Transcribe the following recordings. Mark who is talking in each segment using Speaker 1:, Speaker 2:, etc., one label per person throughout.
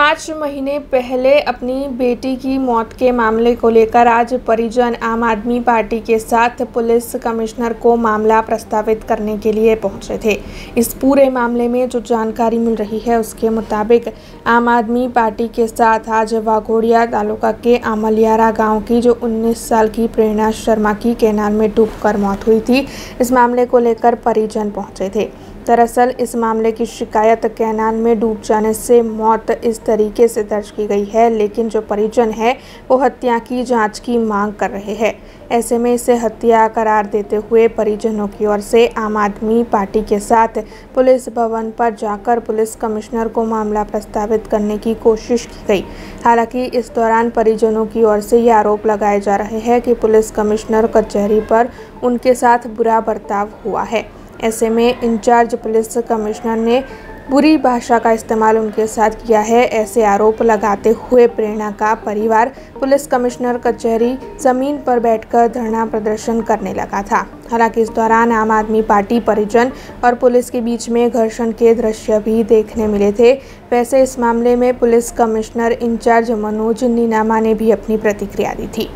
Speaker 1: 5 महीने पहले अपनी बेटी की मौत के मामले को लेकर आज परिजन आम आदमी पार्टी के साथ पुलिस कमिश्नर को मामला प्रस्तावित करने के लिए पहुंचे थे। इस पूरे मामले में जो जानकारी मिल रही है उसके मुताबिक आम आदमी पार्टी के साथ आज वाघोडिया तालुका के आमलियारा गांव की जो 19 साल की प्रेरणा शर्मा की कैनाल में डूबकर मौत हुई थी, इस मामले को लेकर परिजन पहुंचे थे। दरअसल इस मामले की शिकायत कैनाल में डूब जाने से मौत इस तरीके से दर्ज की गई है, लेकिन जो परिजन है वो हत्या की जांच की मांग कर रहे हैं। ऐसे में इसे हत्या करार देते हुए परिजनों की ओर से आम आदमी पार्टी के साथ पुलिस भवन पर जाकर पुलिस कमिश्नर को मामला प्रस्तावित करने की कोशिश की गई। हालांकि इस दौरान परिजनों की ओर से ये आरोप लगाए जा रहे हैं कि पुलिस कमिश्नर कचहरी पर उनके साथ बुरा बर्ताव हुआ है। ऐसे में इंचार्ज पुलिस कमिश्नर ने बुरी भाषा का इस्तेमाल उनके साथ किया है। ऐसे आरोप लगाते हुए प्रेरणा का परिवार पुलिस कमिश्नर कचहरी जमीन पर बैठकर धरना प्रदर्शन करने लगा था। हालांकि इस दौरान आम आदमी पार्टी परिजन और पुलिस के बीच में घर्षण के दृश्य भी देखने मिले थे। वैसे इस मामले में police commissioner in charge Manoj Ninama ने भी अपनी प्रतिक्रिया दी थी।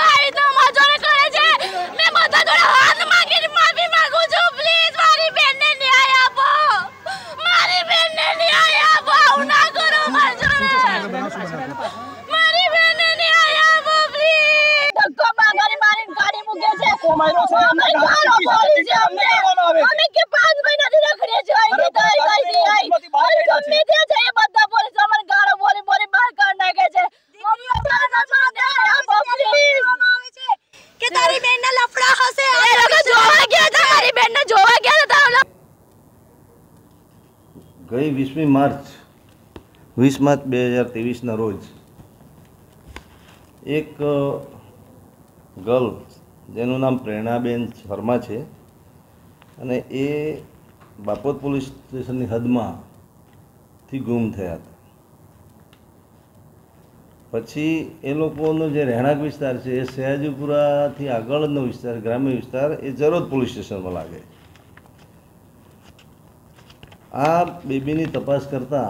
Speaker 2: ગઈ 20 માર્ચ 2023ના રોજ એક ગર્લ જેનું નામ પ્રેરણાબેન શર્મા છે અને એ બાપોદ પોલીસ સ્ટેશનની હદમાંથી ગુમ થયા હતા। પછી એ લોકોનો જે રહેણાંક વિસ્તાર છે એ સયાજીપુરાથી આગળનો વિસ્તાર, ગ્રામ્ય વિસ્તાર, એ જરોદ પોલીસ સ્ટેશનમાં લાગે। આ બેબીની તપાસ કરતાં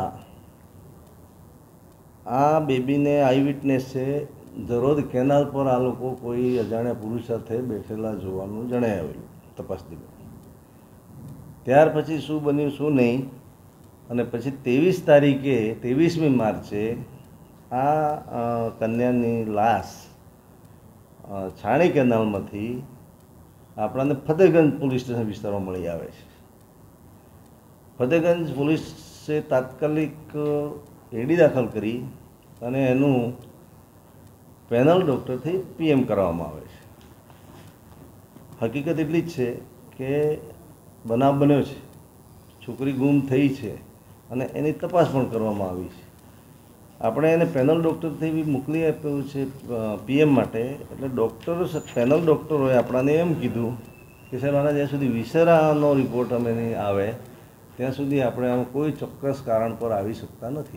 Speaker 2: આ બેબીને આઈ વિટનેસ છે જરોદ કેનાલ પર આ લોકો કોઈ અજાણ્યા પુરુષ સાથે બેઠેલા જોવાનું જણાઈ આવેલું તપાસ દરમિયાન। ત્યાર પછી શું બન્યું શું નહીં, અને પછી 23 તારીખે 23મી માર્ચે આ કન્યાની લાશ છાણી કેનાલમાંથી આપણાને ફતેહગંજ પોલીસ સ્ટેશન વિસ્તારમાં મળી આવે છે। ફતેહગંજ પોલીસે તાત્કાલિક એડી દાખલ કરી અને એનું પેનલ ડૉક્ટરથી પીએમ કરવામાં આવે છે। હકીકત એટલી જ છે કે બનાવ બન્યો છે, છોકરી ગુમ થઈ છે અને એની તપાસ પણ કરવામાં આવી છે। આપણે એને પેનલ ડૉક્ટરથી બી મોકલી આપ્યું છે પીએમ માટે। એટલે ડૉક્ટર પેનલ ડૉક્ટરોએ આપણાને એમ કીધું કે સાહેબ આના જ્યાં સુધી વિસરાનો રિપોર્ટ અમે નહીં આવે ત્યાં સુધી આપણે આમ કોઈ ચોક્કસ કારણ પર આવી શકતા નથી।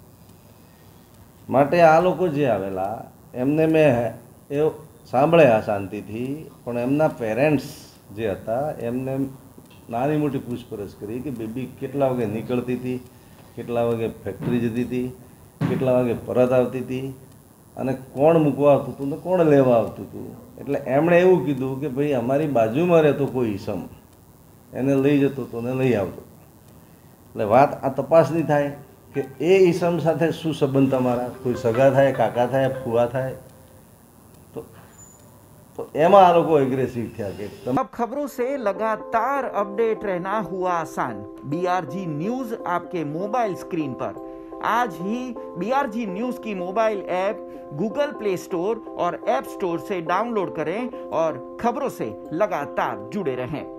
Speaker 2: માટે આ લોકો જે આવેલા એમને મેં એ સાંભળ્યા શાંતિથી, પણ એમના પેરેન્ટ્સ જે હતા એમને નાની મોટી પૂછપરછ કરી કે બેબી કેટલા વાગે નીકળતી હતી, કેટલા વાગે ફેક્ટરી જતી હતી, કેટલા વાગે પરત આવતી હતી અને કોણ મૂકવા આવતું હતું ને કોણ લેવા આવતું હતું। એટલે એમણે એવું કીધું કે ભાઈ અમારી બાજુમાં રહેતો કોઈ ઈસમ એને લઈ જતો હતો ને લઈ આવતો। એટલે વાત આ તપાસની થાય કે એ ઈસમ સાથે શું સંબંધ તમારા, કોઈ સગા થાય, કાકા થાય, ફુવા થાય, તો એમાં આ લોકો એગ્રેસિવ થયા કે
Speaker 3: अब खबरों से लगातार अपडेट रहना हुआ आसान। बीआरजी न्यूज आपके मोबाइल स्क्रीन पर। आज ही बीआरजी न्यूज की mobile app Google play store और ऐप स्टोर से डाउनलोड करें और खबरों से लगातार जुड़े रहें।